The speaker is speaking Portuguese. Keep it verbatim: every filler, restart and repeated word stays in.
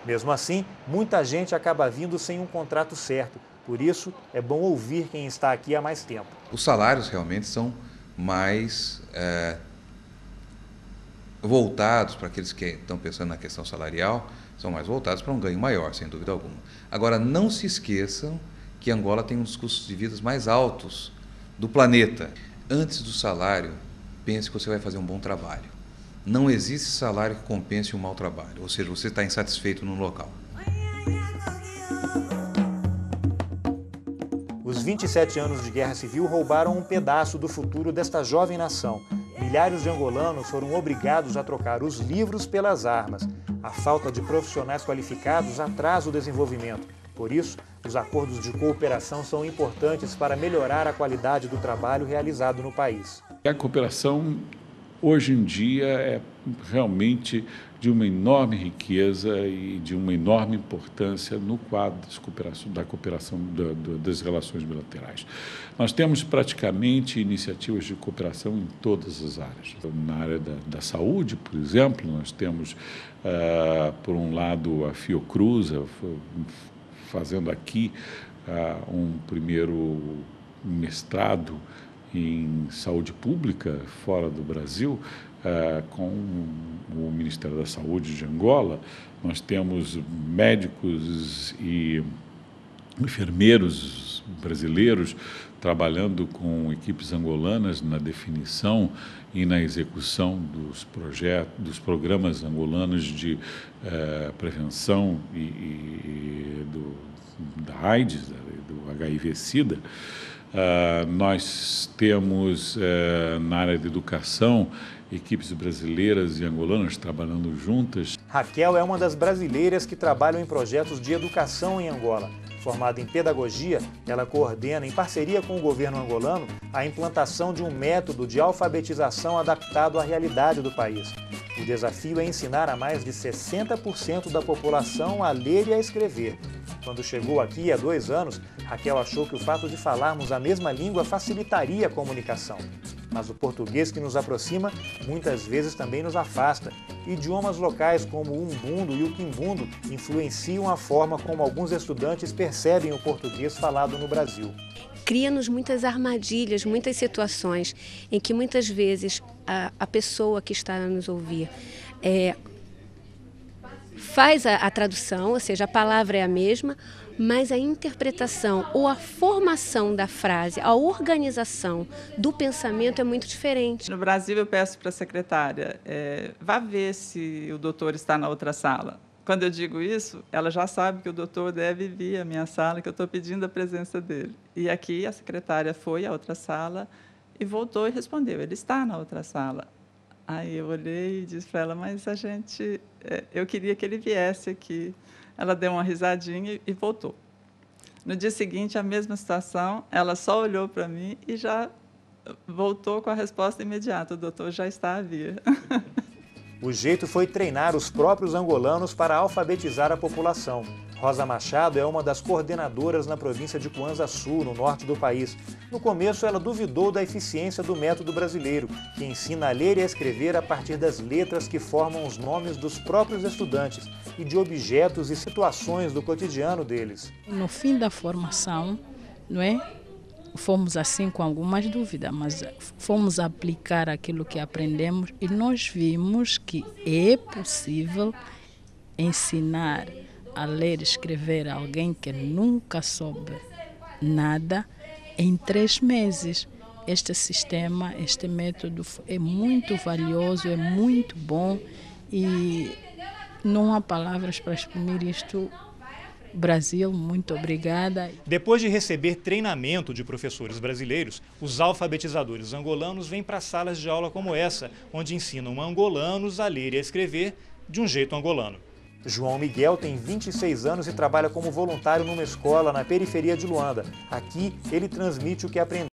Mesmo assim, muita gente acaba vindo sem um contrato certo. Por isso, é bom ouvir quem está aqui há mais tempo. Os salários realmente são mais é, voltados para aqueles que estão pensando na questão salarial, são mais voltados para um ganho maior, sem dúvida alguma. Agora, não se esqueçam que Angola tem um dos custos de vida mais altos do planeta. Antes do salário, pense que você vai fazer um bom trabalho. Não existe salário que compense um mau trabalho, ou seja, você está insatisfeito no local. Os vinte e sete anos de guerra civil roubaram um pedaço do futuro desta jovem nação. Milhares de angolanos foram obrigados a trocar os livros pelas armas. A falta de profissionais qualificados atrasa o desenvolvimento. Por isso, os acordos de cooperação são importantes para melhorar a qualidade do trabalho realizado no país. A cooperação, hoje em dia, é realmente de uma enorme riqueza e de uma enorme importância no quadro da cooperação da, da, das relações bilaterais. Nós temos praticamente iniciativas de cooperação em todas as áreas. Na área da, da saúde, por exemplo, nós temos, ah, por um lado, a Fiocruz, fazendo aqui ah, um primeiro mestrado em saúde pública fora do Brasil, Uh, com o Ministério da Saúde de Angola. Nós temos médicos e enfermeiros brasileiros trabalhando com equipes angolanas na definição e na execução dos projetos, dos programas angolanos de uh, prevenção e, e do, da AIDS, do H I V-Sida. Uh, nós temos, uh, na área de educação, equipes brasileiras e angolanas trabalhando juntas. Raquel é uma das brasileiras que trabalham em projetos de educação em Angola. Formada em pedagogia, ela coordena, em parceria com o governo angolano, a implantação de um método de alfabetização adaptado à realidade do país. O desafio é ensinar a mais de sessenta por cento da população a ler e a escrever. Quando chegou aqui há dois anos, Raquel achou que o fato de falarmos a mesma língua facilitaria a comunicação. Mas o português que nos aproxima, muitas vezes também nos afasta. Idiomas locais como o umbundo e o quimbundo influenciam a forma como alguns estudantes percebem o português falado no Brasil. Cria-nos muitas armadilhas, muitas situações em que muitas vezes a, a pessoa que está a nos ouvir é, faz a, a tradução, ou seja, a palavra é a mesma, mas a interpretação ou a formação da frase, a organização do pensamento é muito diferente. No Brasil, eu peço para a secretária, é, vá ver se o doutor está na outra sala. Quando eu digo isso, ela já sabe que o doutor deve vir à minha sala, que eu estou pedindo a presença dele. E aqui a secretária foi à outra sala e voltou e respondeu, ele está na outra sala. Aí eu olhei e disse para ela, mas a gente, é, eu queria que ele viesse aqui. Ela deu uma risadinha e voltou. No dia seguinte, a mesma situação, ela só olhou para mim e já voltou com a resposta imediata. O doutor já está a vir. O jeito foi treinar os próprios angolanos para alfabetizar a população. Rosa Machado é uma das coordenadoras na província de Cuanza Sul, no norte do país. No começo, ela duvidou da eficiência do método brasileiro, que ensina a ler e a escrever a partir das letras que formam os nomes dos próprios estudantes e de objetos e situações do cotidiano deles. No fim da formação, não é? Fomos assim com algumas dúvidas, mas fomos aplicar aquilo que aprendemos e nós vimos que é possível ensinar a ler e escrever a alguém que nunca soube nada em três meses. Este sistema, este método é muito valioso, é muito bom e não há palavras para exprimir isto. Brasil, muito obrigada. Depois de receber treinamento de professores brasileiros, os alfabetizadores angolanos vêm para salas de aula como essa, onde ensinam angolanos a ler e a escrever de um jeito angolano. João Miguel tem vinte e seis anos e trabalha como voluntário numa escola na periferia de Luanda. Aqui, ele transmite o que aprendeu.